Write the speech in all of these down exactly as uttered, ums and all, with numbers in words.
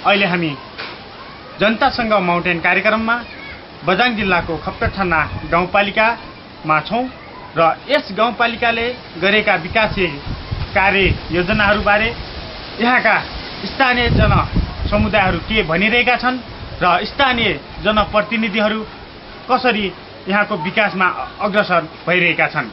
अहिले हामी जनतासँग माउन्टेन कार्यक्रममा बझाङ जिल्लाको खप्तरछाना गाउँपालिकामा छौँ र यस गाउँपालिकाले गरेका विकासीय कार्य योजनाहरूबारे यहाँका स्थानीय जन समुदायहरू के भनिरहेका छन् र स्थानीय जनप्रतिनिधिहरू कसरी यहाँको विकासमा अग्रसर भइरहेका छन्।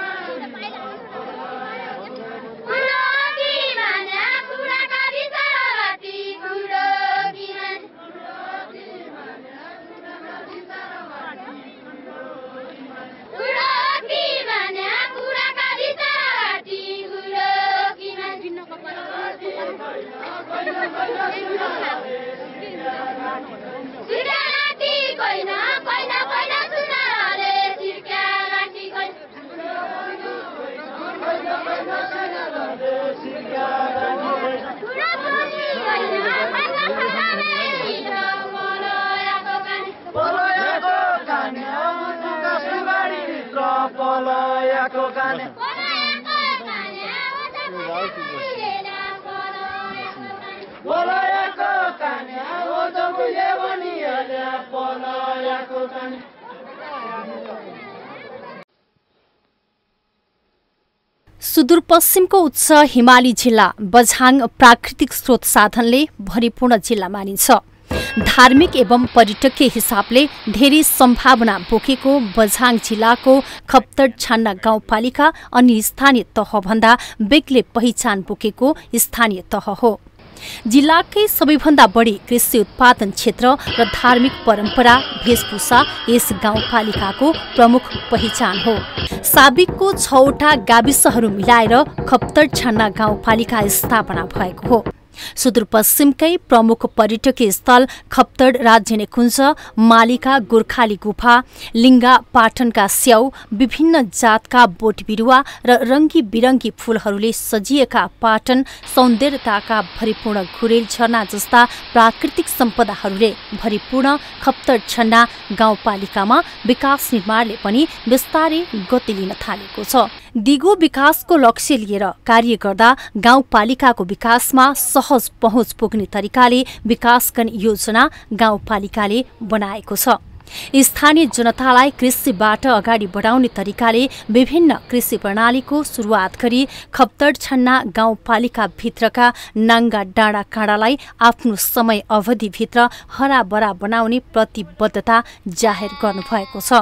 सुदूरपश्चिमको उच्च हिमाली जिल्ला बझाङ प्राकृतिक स्रोत साधनले भरिपूर्ण जिल्ला मानिन्छ। धार्मिक एवं पर्यटकीय हिसाबले धेरै सम्भावना बोकेको बझाङ जिल्लाको खप्तरछाना गाउँपालिका अन्य स्थानीय तहभन्दा बेग्लै पहिचान बोकेको स्थानीय तह हो। जिल्लाकै सबैभन्दा बढी कृषि उत्पादन क्षेत्र र धार्मिक परम्परा वेशभूषा यस गाउँपालिकाको प्रमुख पहिचान हो। साबिकको छवटा गाविसहरू मिलाएर खप्तरछाना गाउँपालिका स्थापना भएको हो। सुदूरपश्चिमकै प्रमुख पर्यटकीय स्थल खप्तड राज्यनिकुञ्ज, मालिका गोर्खाली गुफा, लिङ्गा पाटनका स्याउ, विभिन्न जातका बोट बिरुवा र रङ्गी बिरङ्गी फूलहरूले सजिएका पाटन, सौन्दर्यताका भरिपूर्ण घुरेल झरना जस्ता प्राकृतिक सम्पदाहरूले भरिपूर्ण खप्तरछाना गाउँपालिकामा विकास निर्माणले पनि विस्तारै गति लिन थालेको छ। दिगो विकासको लक्ष्य लिएर कार्य गर्दा गाउँपालिकाको विकासमा सहज पहुँच पुग्ने तरिकाले विकास गर्ने योजना गाउँपालिकाले बनाएको छ। स्थानीय जनतालाई कृषिबाट अगाडि बढाउने तरिकाले विभिन्न कृषि प्रणालीको सुरुवात गरी खप्तरछाना गाउँपालिका भित्रका नाङ्गा डाँडा काँडालाई आफ्नो समय अवधिभित्र हराभरा बनाउने प्रतिबद्धता जाहेर गर्नुभएको छ।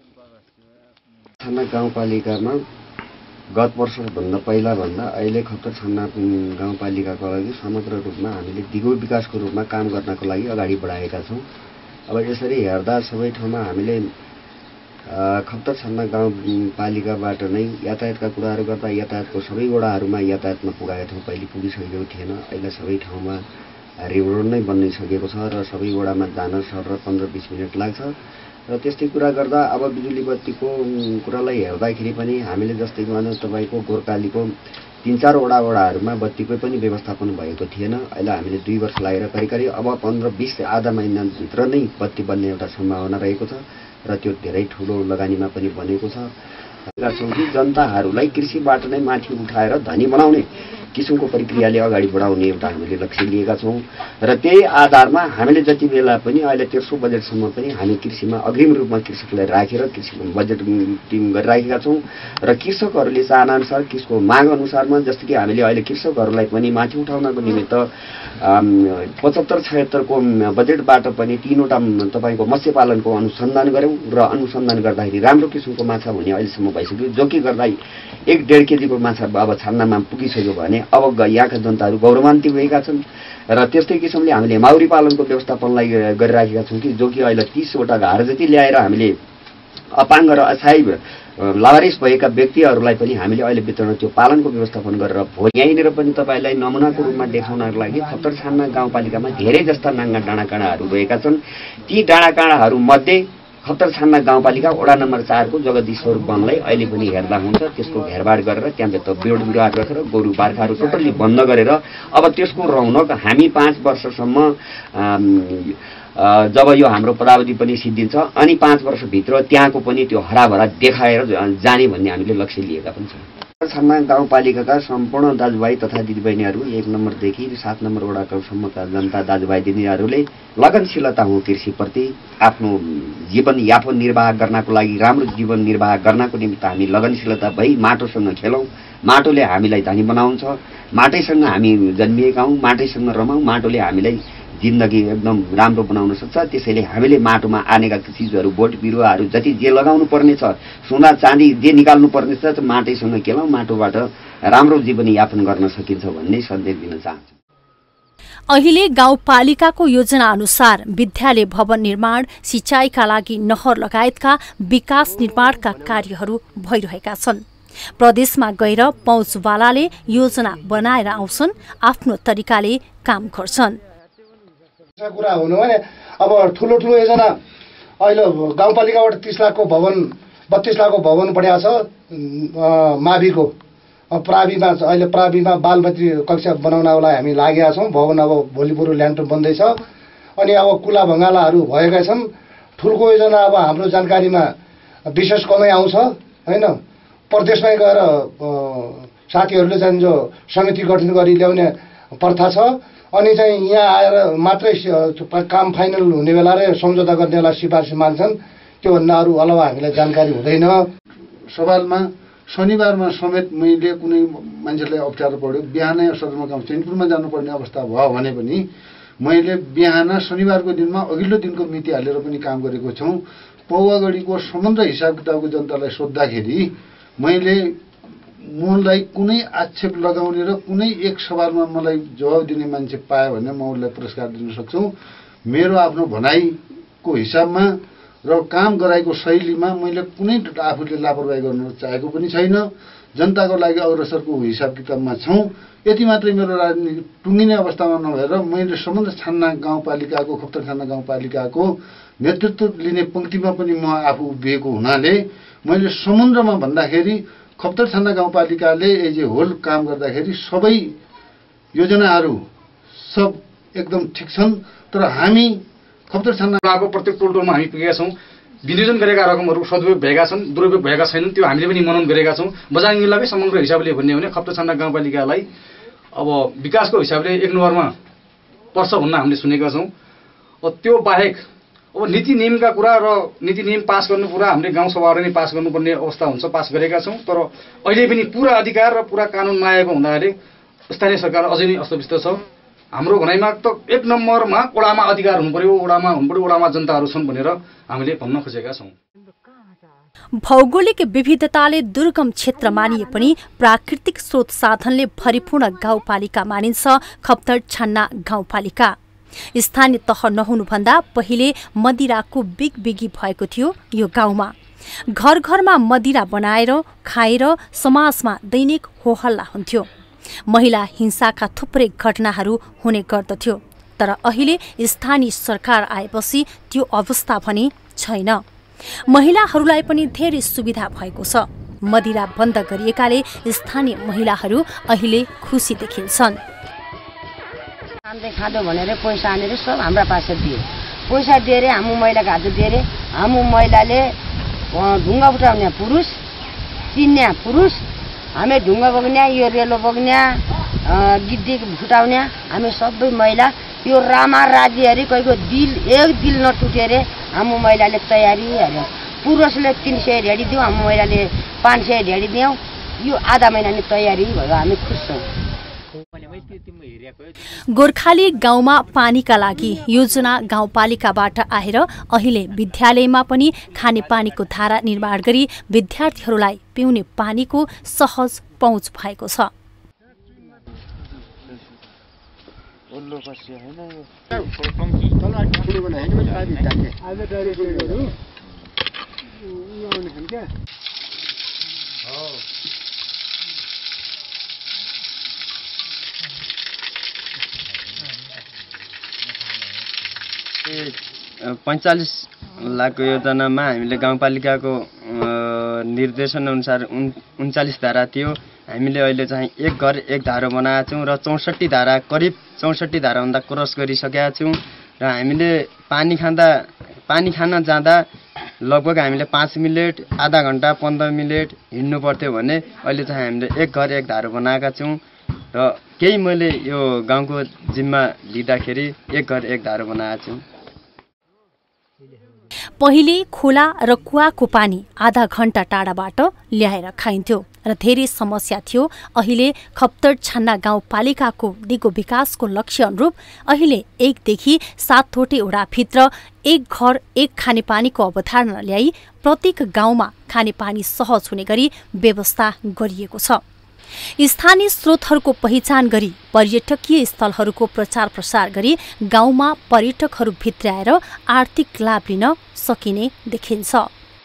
गाउँपालिकामा गत वर्षभन्दा पहिलाभन्दा अहिले खप्तरछाना गाउँपालिकाको लागि समग्र रूपमा हामीले दिगो विकासको रूपमा काम गर्नको लागि अगाडि बढाएका छौँ। अब यसरी हेर्दा सबै ठाउँमा हामीले खप्तरछाना गाउँपालिकाबाट नै यातायातका कुराहरू गर्दा यातायातको सबै वडाहरूमा यातायातमा पुगाएका थियौँ। पहिले पुगिसकेको थिएन, अहिले सबै ठाउँमा रिङ रोड नै बनिसकेको छ र सबै वडामा जान सर पन्ध्र बिस मिनट लाग्छ। र त्यस्तै कुरा गर्दा अब बिजुली बत्तीको कुरालाई हेर्दाखेरि पनि हामीले जस्तै भनौँ तपाईँको गोर्खालीको तीन चार वडा वडाहरूमा बत्तीको पनि व्यवस्थापन भएको थिएन। अहिले हामीले दुई वर्ष लागेर करिब करिब अब पन्ध्र बिस आधा महिनाभित्र नै बत्ती बन्ने एउटा सम्भावना रहेको छ र त्यो धेरै ठुलो लगानीमा पनि बनेको छ। जनताहरूलाई कृषिबाट नै माथि उठाएर धनी बनाउने किसिमको प्रक्रियाले अगाडि बढाउने एउटा हामीले लक्ष्य लिएका छौँ र त्यही आधारमा हामीले जति बेला पनि अहिले तेर्सो बजेटसम्म पनि हामी कृषिमा अग्रिम रूपमा कृषकलाई राखेर कृषि बजेट टिम गरिराखेका छौँ र कृषकहरूले चाहनाअनुसार कृषकको माग अनुसारमा जस्तो कि हामीले अहिले कृषकहरूलाई पनि माथि उठाउनको निमित्त पचहत्तर छयत्तरको बजेटबाट पनि तीनवटा तपाईँको मत्स्य पालनको अनुसन्धान गऱ्यौँ र अनुसन्धान गर्दाखेरि राम्रो किसिमको माछा हुने अहिलेसम्म भइसक्यो, जो कि गर्दा एक डेढ केजीको माछा अब छान्नमा पुगिसक्यो भने अब यहाँका जनताहरू गौरवान्वित भएका छन् र त्यस्तै किसिमले हामीले माउरी पालनको व्यवस्थापनलाई गरिराखेका छौँ कि जो कि अहिले तीसवटा घर जति ल्याएर हामीले अपाङ्ग र असहाय लावारिस भएका व्यक्तिहरूलाई पनि हामीले अहिले वितरण त्यो पालनको व्यवस्थापन गरेर भोलि यहीँनिर पनि तपाईँलाई नमुनाको रूपमा देखाउनको लागि खप्तरछाना गाउँपालिकामा धेरै जस्ता नाङ्गा डाँडाकाँडाहरू रहेका छन्। ती डाँडाकाँडाहरू मध्ये खप्तरछाना गाउँपालिका वडा नम्बर चारको जगदीश्वर वनलाई अहिले पनि हेर्दा हुन्छ, त्यसको घेरबाड गरेर त्यहाँभित्र बिउड बिरुवा राखेर गोरु बार्खाहरू टोटल्ली बन्द गरेर अब त्यसको रौनक हामी पाँच वर्षसम्म जब यो हाम्रो पदावधि पनि सिद्धिन्छ अनि पाँच वर्षभित्र त्यहाँको पनि त्यो हराभरा देखाएर जाने भन्ने हामीले लक्ष्य लिएका पनि छौँ। छन्ना गाउँपालिकाका सम्पूर्ण दाजुभाइ तथा दिदीबहिनीहरू एक नम्बरदेखि सात नम्बर वडाकासम्मका जनता दाजुभाइ दिदीहरूले लगनशीलता हो कृषिप्रति आफ्नो जीवन यापन निर्वाह गर्नको लागि राम्रो जीवन निर्वाह गर्नको निमित्त हामी लगनशीलता भई माटोसँग खेलौँ। माटोले हामीलाई धनी बनाउँछ, माटैसँग हामी जन्मिएका हौँ, माटैसँग रमाउँ, माटोले हामीलाई जिन्दगी एकदम राम्रो बनाउन सक्छ। त्यसैले हामीले माटोमा आनेका चिजहरू बोट बिरुवाहरू जति जे लगाउनु पर्ने छ, सोना चाँदी जे निकाल्नु पर्ने छ, माटैसँग खेलौँ, माटोबाट राम्रो जीवनयापन गर्न सकिन्छ भन्ने सन्देश दिन चाहन्छु। अहिले गाउँपालिकाको योजना अनुसार विद्यालय भवन निर्माण, सिँचाइका लागि नहर लगायतका विकास निर्माणका कार्यहरू भइरहेका छन्। प्रदेशमा गएर पहुँचवालाले योजना बनाएर आउँछन्, आफ्नो तरिकाले काम गर्छन्। कुरा हुनु भने अब ठुलो ठुलो योजना अहिले गाउँपालिकाबाट तीस लाखको भवन बत्तीस लाखको भवन बढाएको छ। माविको प्राविमा अहिले प्राविमा बालमैत्री कक्षा बनाउनलाई हामी लागेका छौँ। भवन अब भोलि पुरो ल्यान्टर बन्दैछ। अनि अब कुला भङ्गालाहरू भएका छन्। ठुलको योजना अब हाम्रो जानकारीमा विशेष कमै आउँछ होइन। प्रदेशमै गएर साथीहरूले चाहिँ जो समिति गठन गरी ल्याउने प्रथा छ। अनि चाहिँ यहाँ आएर मात्रै काम फाइनल हुने बेला र सम्झौता गर्ने बेला सिफारिस माग्छन्। त्योभन्दा अरू अलावा हामीलाई जानकारी हुँदैन। सवालमा शनिबारमा समेत मैले कुनै मान्छेलाई अप्ठ्यारो पर्यो, बिहानै सदरमुकाम चैनपुरमा जानुपर्ने अवस्था भयो भने पनि मैले बिहान शनिबारको दिनमा अघिल्लो दिनको मिति हालेर पनि काम गरेको छौँ। पौवागढीको सम्बन्ध हिसाब किताबको जनतालाई सोद्धाखेरि मैले मलाई कुनै आक्षेप लगाउने र कुनै एक सवालमा मलाई जवाब दिने मान्छे पायो भने म उसलाई पुरस्कार दिन सक्छु। मेरो आफ्नो भनाइको हिसाबमा र काम गराएको शैलीमा मैले कुनै आफूले लापरवाही गर्नु चाहेको पनि छैन। जनताको लागि अग्रसरको हिसाब किताबमा छौँ। यति मात्रै मेरो राजनीति टुङ्गिने अवस्थामा नभएर मैले सम्बन्ध छान्ना गाउँपालिकाको खप्तर छान्ना गाउँपालिकाको नेतृत्व लिने पङ्क्तिमा पनि म आफू उभिएको हुनाले मैले समुद्रमा भन्दाखेरि खप्तर छान्ना गाउँपालिकाले एज ए होल काम गर्दाखेरि सबै योजनाहरू सब एकदम ठिक छन्। तर हामी खप्तर छान्नाको प्रत्येक टोलटोलमा हामी पुगेका छौँ। विनियोजन गरेका रकमहरू सदुपयोग भएका छन्, दुरुपयोग भएका छैनन्, त्यो हामीले पनि मनन गरेका छौँ। बजार जिल्लाकै समग्र हिसाबले भन्ने हो भने खप्तर छान्ना गाउँपालिकालाई अब विकासको हिसाबले एक नम्बरमा पर्छ भन्न हामीले सुनेका छौँ। त्यो बाहेक अब नीति नियमका कुरा र नीति नियम पास गर्नु कुरा हामीले गाउँसभाबाट नै पास गर्नुपर्ने अवस्था हुन्छ, पास गरेका छौँ। तर अहिले पनि पुरा अधिकार र पुरा कानुन नआएको हुँदाखेरि स्थानीय सरकार अझै नै अस्तव्यस्त छ। हाम्रो भनाइमा त एक नम्बरमा ओडामा अधिकार हुनु पर्यो, ओडामा हुनु पर्यो, ओडामा जनताहरू छन् भनेर हामीले भन्न खोजेका छौँ। भौगोलिक विविधताले दुर्गम क्षेत्र मानिए पनि प्राकृतिक स्रोत साधनले भरिपूर्ण गाउँपालिका मानिन्छ खप्तर छान्ना गाउँपालिका। स्थानीय तह नहुनुभन्दा पहिले मदिराको बिगबिगी भएको थियो यो गाउँमा। घर घरमा मदिरा बनाएर खाएर समाजमा दैनिक होहल्ला हुन्थ्यो। महिला हिंसाका थुप्रै घटनाहरू हुने गर्दथ्यो। तर अहिले स्थानीय सरकार आएपछि त्यो अवस्था भने छैन। महिलाहरूलाई पनि धेरै सुविधा भएको छ। मदिरा बन्द गरिएकाले स्थानीय महिलाहरू अहिले खुसी देखिन्छन्। खाँदै खाँदो भनेर पैसा हानेर सब हाम्रा पासे दिए। पैसा दिएर हाम्रो महिलाको हात दिएर हाम्रो महिलाले ढुङ्गा उठाउने पुरुष, चिन्ने पुरुष, हामी ढुङ्गा बग्ने, यो रेलो बग्ने, गिद्दी फुटाउने हामी सबै महिला यो रामा राज्यहरू कोहीको दिल एक दिल नटुटेर हाम्रो महिलाले तयारी हेऱ्यो। पुरुषले तिन सय ढेडी दिउँ, हाम्रो महिलाले पाँच सय ढेडी दिउँ। यो आधा महिना नै तयारी भयो। हामी खुस छौँ। गोर्खाली गाउँमा पानीका लागि योजना गाउँपालिकाबाट आएर अहिले विद्यालयमा पनि खानेपानीको धारा निर्माण गरी विद्यार्थीहरूलाई पिउने पानीको सहज पहुँच भएको छ। पैँचालिस लाखको योजनामा हामीले गाउँपालिकाको निर्देशन अनुसार उन् उन्चालिस धारा थियो। हामीले अहिले चाहिँ एक घर एक धारो बनाएका छौँ र चौसठी धारा करिब चौसठी धाराभन्दा क्रस गरिसकेका छौँ। र हामीले पानी खाँदा पानी खान जाँदा लगभग हामीले पाँच मिनट आधा घन्टा पन्ध्र मिनट हिँड्नु पर्थ्यो भने अहिले चाहिँ हामीले एक घर एक धारो बनाएका छौँ र केही मैले यो गाउँको जिम्मा लिँदाखेरि एक घर एक धारो बनाएको छु। पहिले खोला र कुवाको पानी आधा घण्टा टाढाबाट ल्याएर खाइन्थ्यो र धेरै समस्या थियो। अहिले खप्तर छान्ना गाउँपालिकाको दिगो विकासको लक्ष्य अनुरूप अहिले एकदेखि सातवटै वडाभित्र एक घर एक खानेपानीको अवधारणा ल्याई प्रत्येक गाउँमा खानेपानी सहज हुने गरी व्यवस्था गरिएको छ। स्थानीय स्रोतहरूको पहिचान गरी पर्यटकीय स्थलहरूको प्रचार प्रसार गरी गाउँमा पर्यटकहरू भित्राएर आर्थिक लाभ लिन सकिने देखिन्छ।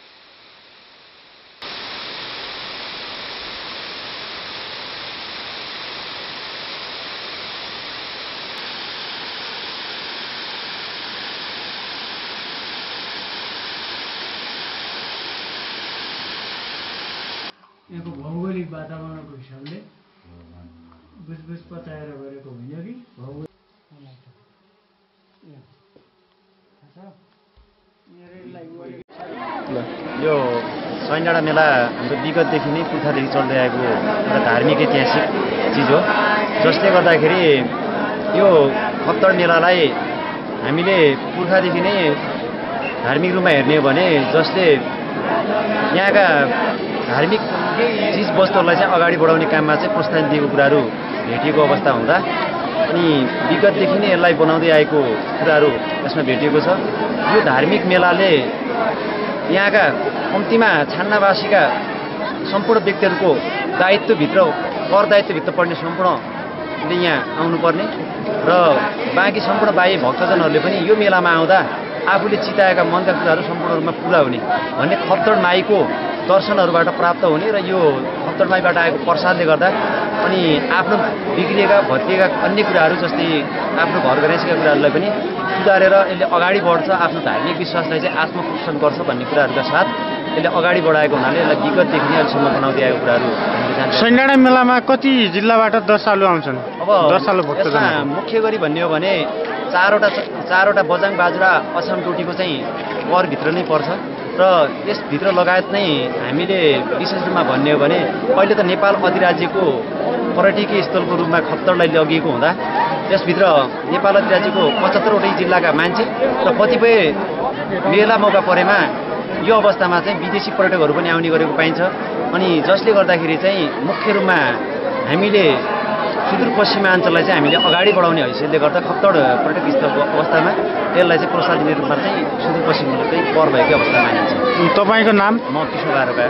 यहाँको भौगोलिक वातावरणको हिसाबले बुझबुझ पचाएर गरेको होइन कि भौगोलिक यो सैनडाँडा मेला हाम्रो विगतदेखि नै पुर्खादेखि चल्दै आएको एउटा धार्मिक ऐतिहासिक चिज हो, जसले गर्दाखेरि यो खप्तर मेलालाई हामीले पुर्खादेखि नै धार्मिक रूपमा हेर्ने हो भने जसले यहाँका धार्मिक चिज वस्तुहरूलाई चाहिँ अगाडि बढाउने काममा चाहिँ प्रोत्साहन दिएको कुराहरू भेटिएको अवस्था हुँदा अनि विगतदेखि नै यसलाई बनाउँदै आएको कुराहरू यसमा भेटिएको छ। यो धार्मिक मेलाले यहाँका कम्तीमा छान्नावासीका सम्पूर्ण व्यक्तिहरूको दायित्वभित्र कर दायित्वभित्र पर्ने सम्पूर्णले यहाँ आउनुपर्ने र बाँकी सम्पूर्ण बाह्य भक्तजनहरूले पनि यो मेलामा आउँदा आफूले चिताएका मनका कुराहरू सम्पूर्ण रूपमा पुरा हुने भन्ने खप्तर माईको दर्शनहरूबाट प्राप्त हुने र यो खप्तर माईबाट आएको प्रसादले गर्दा अनि आफ्नो बिग्रिएका भत्किएका अन्य कुराहरू जस्तै आफ्नो घर घरेसीका कुराहरूलाई पनि सुधारेर यसले अगाडि बढ्छ, आफ्नो धार्मिक विश्वासलाई चाहिँ आत्मपोषण गर्छ भन्ने कुराहरूका साथ यसले अगाडि बढाएको हुनाले यसलाई विगतदेखि नै अहिलेसम्म बनाउँदै आएको कुराहरू हामीले जान्छौँ। सैनडाँडा मेलामा कति जिल्लाबाट दर्शालु आउँछन्? अब दर्शालु भक्तजन मुख्य गरी भन्ने हो भने चारवटा चारवटा बजाङ बाजुरा अछाम टोटीको चाहिँ करभित्र नै पर्छ र यसभित्र लगायत नै हामीले विशेष रूपमा भन्ने हो भने पहिले त नेपाल अधिराज्यको पर्यटकीय स्थलको रूपमा खप्तरलाई लगिएको हुँदा यसभित्र नेपाल अधिराज्यको पचहत्तरवटै जिल्लाका मान्छे र कतिपय मेला मौका परेमा यो अवस्थामा चाहिँ विदेशी पर्यटकहरू पनि आउने गरेको पाइन्छ। अनि जसले गर्दाखेरि चाहिँ मुख्य रूपमा हामीले सुदूरपश्चिमाञ्चललाई चाहिँ हामीले अगाडि बढाउने हैसियतले गर्दा खप्तर पर्यटक स्थलको अवस्थामा यसलाई चाहिँ प्रोत्साहन दिने रूपमा चाहिँ सुदूरपश्चिमकै पर भएको अवस्था मानिन्छ। तपाईँको नाम? म किशोर आरोका।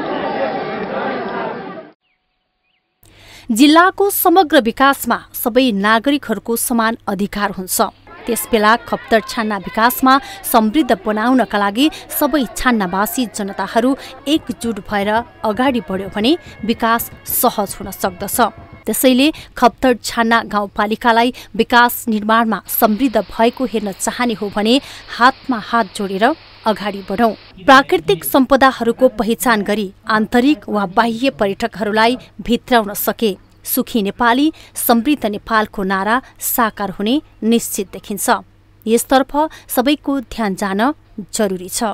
जिल्लाको समग्र विकासमा सबै नागरिकहरूको समान अधिकार हुन्छ। त्यसबेला खप्तर छान्ना विकासमा समृद्ध बनाउनका लागि सबै छान्नावासी जनताहरू एकजुट भएर अगाडि बढ्यो भने विकास सहज हुन सक्दछ। त्यसैले खप्तर छान्ना गाउँपालिकालाई विकास निर्माणमा समृद्ध भएको हेर्न चाहने हो भने हातमा हात जोडेर अगाडि बढौं। प्राकृतिक सम्पदाहरूको पहिचान गरी आन्तरिक वा बाह्य पर्यटकहरूलाई भित्राउन सके सुखी नेपाली समृद्ध नेपालको नारा साकार हुने निश्चित देखिन्छ। यसतर्फ सबैको ध्यान जान जरुरी छ।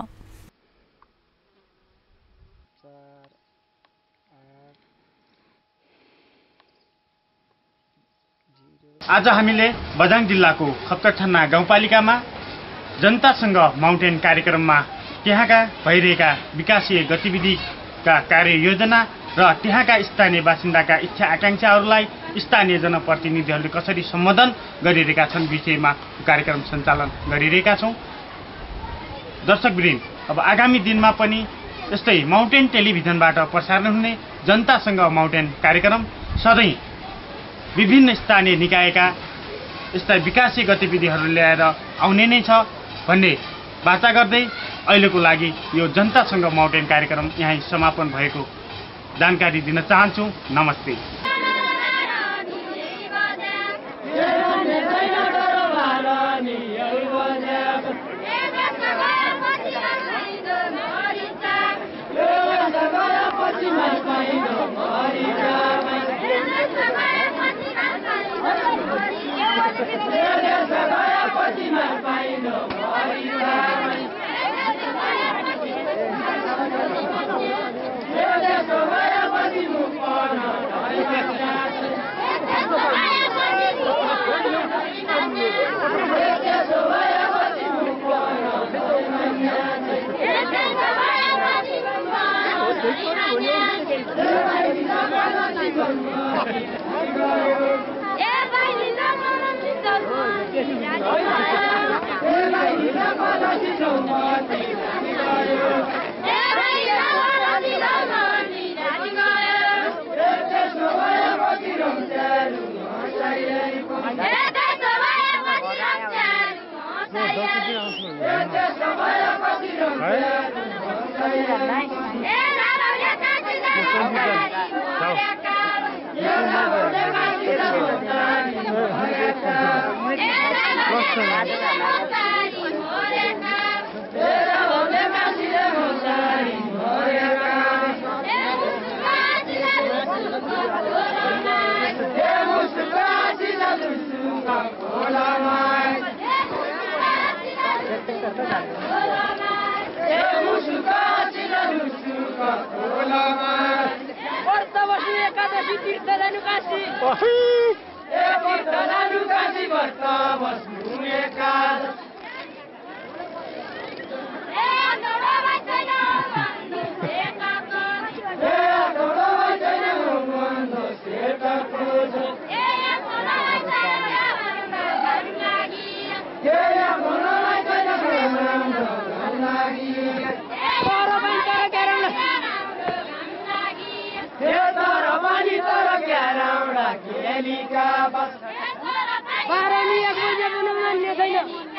आज हामीले बझाङ जिल्लाको खप्तरछान्ना गाउँपालिकामा जनतासँग माउन्टेन कार्यक्रममा त्यहाँका भइरहेका विकासीय गतिविधिका कार्ययोजना र त्यहाँका स्थानीय बासिन्दाका इच्छा आकांक्षाहरूलाई स्थानीय जनप्रतिनिधिहरूले कसरी सम्बोधन गरिरहेका छन् विषयमा कार्यक्रम सञ्चालन गरिरहेका छौँ। दर्शकवृन्द, अब आगामी दिनमा पनि यस्तै माउन्टेन टेलिभिजनबाट प्रसारण हुने जनतासँग माउन्टेन कार्यक्रम सधैँ विभिन्न स्थानीय निकायका यस्ता विकासीय गतिविधिहरू ल्याएर आउने नै छ भन्ने वाचा गर्दै अहिलेको लागि यो जनतासँग माउन्टेन कार्यक्रम यहीँ समापन भएको जानकारी दिन चाहन्छु। नमस्ते। Pati बाह्र